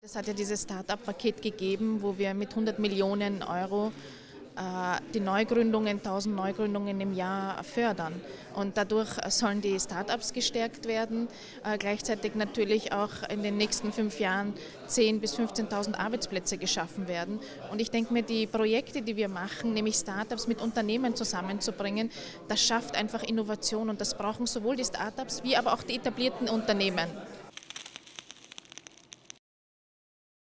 Es hat ja dieses Start-up-Paket gegeben, wo wir mit 100 Millionen Euro die Neugründungen, 1000 Neugründungen im Jahr fördern. Und dadurch sollen die Start-ups gestärkt werden, gleichzeitig natürlich auch in den nächsten 5 Jahren 10.000 bis 15.000 Arbeitsplätze geschaffen werden. Und ich denke mir, die Projekte, die wir machen, nämlich Start-ups mit Unternehmen zusammenzubringen, das schafft einfach Innovation und das brauchen sowohl die Start-ups wie aber auch die etablierten Unternehmen.